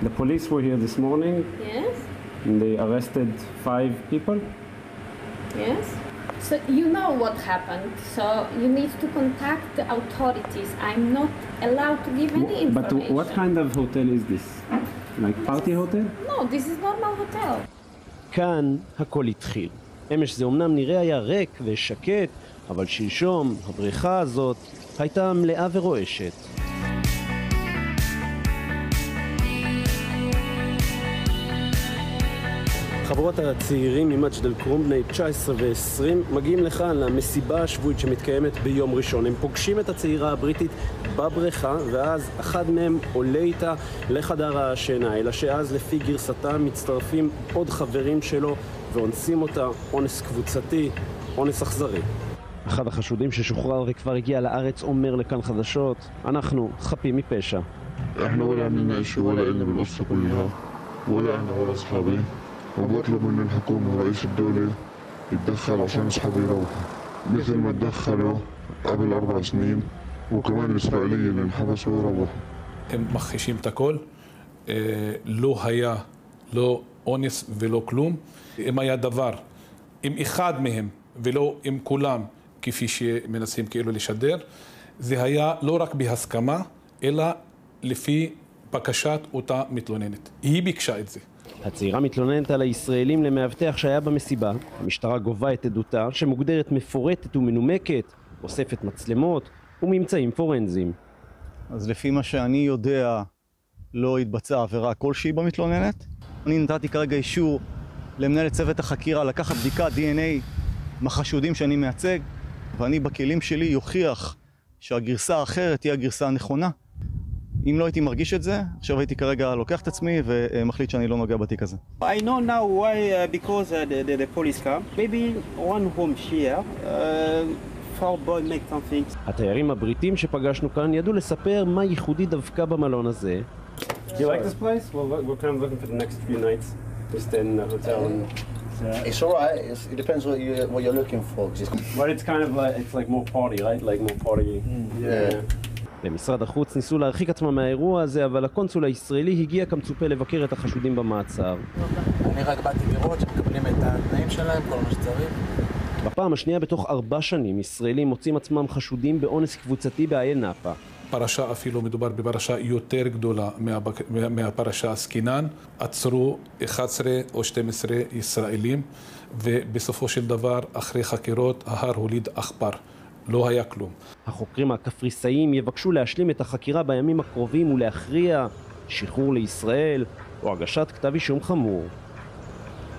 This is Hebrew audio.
The police were here this morning. Yes. And they arrested 5 people. Yes. So you know what happened. So you need to contact the authorities. I'm not allowed to give any information. But what kind of hotel is this? Like party hotel? No, this is normal hotel. כאן הכל התחיל. אמש זה אומנם נראה היה ריק ושקט, אבל שלשום הבריכה הזאת הייתה מלאה ורועשת. חבורת הצעירים ממג'ד אל-כרום בני 19 ו-20 מגיעים לכאן למסיבה השבועית שמתקיימת ביום ראשון. הם פוגשים את הצעירה הבריטית בבריכה, ואז אחד מהם עולה איתה לחדר השינה, אלא שאז לפי גרסתם מצטרפים עוד חברים שלו ואונסים אותה אונס קבוצתי, אונס אכזרי. אחד החשודים ששוחרר וכבר הגיע לארץ אומר לכאן חדשות, אנחנו חפים מפשע. احنا ولا عملنا شيء ولا قلنا بالقصة كلها ولا احنا ولا اصحابي وبطلب من الحكومة ورئيس الدولة يتدخل عشان اصحابي يروحوا مثل ما تدخلوا قبل 4 سنين وكمان الإسرائيليين اللي انحبسوا وروحوا. הם מכחישים את הכל, לא היה לא אונס ולא כלום. אם היה דבר עם אחד מהם ולא עם כולם כפי שמנסים כאילו לשדר, זה היה לא רק בהסכמה אלא לפי בקשת אותה מתלוננת. היא ביקשה את זה. הצעירה מתלוננת על הישראלים למאבטח שהיה במסיבה. המשטרה גובה את עדותה שמוגדרת מפורטת ומנומקת, אוספת מצלמות וממצאים פורנזיים. אז לפי מה שאני יודע לא התבצעה עבירה כלשהי במתלוננת. אני נתתי כרגע אישור למנהל צוות החקירה לקחת בדיקת DNA מהחשודים שאני מייצג, ואני בכלים שלי יוכיח שהגרסה האחרת תהיה הגרסה הנכונה. אם לא הייתי מרגיש את זה, עכשיו הייתי כרגע לוקח את עצמי ומחליט שאני לא נוגע בתיק הזה. I know now why because the police come. Maybe one home share. For boy make something. התיירים הבריטים שפגשנו כאן ידעו לספר מה ייחודי דווקא במלון הזה. Do you like this place? Well, we're kind of looking for the next few nights to stay in the hotel. It's alright. It depends what you're looking for. But it's kind of like more party, right? Like more party. Yeah. במשרד החוץ ניסו להרחיק עצמם מהאירוע הזה, אבל הקונסול הישראלי הגיע כמצופה לבקר את החשודים במעצר. אני רק באתי לראות שמקבלים את התנאים שלהם, כל מה שצריך. בפעם השנייה בתוך 4 שנים, ישראלים מוצאים עצמם חשודים באונס קבוצתי בעין נאפה. פרשה אפילו מדובר בפרשה יותר גדולה מהפרשה הסקינן. עצרו 11 או 12 ישראלים, ובסופו של דבר, אחרי חקירות, ההר הוליד עכבר. לא היה כלום. החוקרים הקפריסאים יבקשו להשלים את החקירה בימים הקרובים ולהכריע שחרור לישראל או הגשת כתב אישום חמור.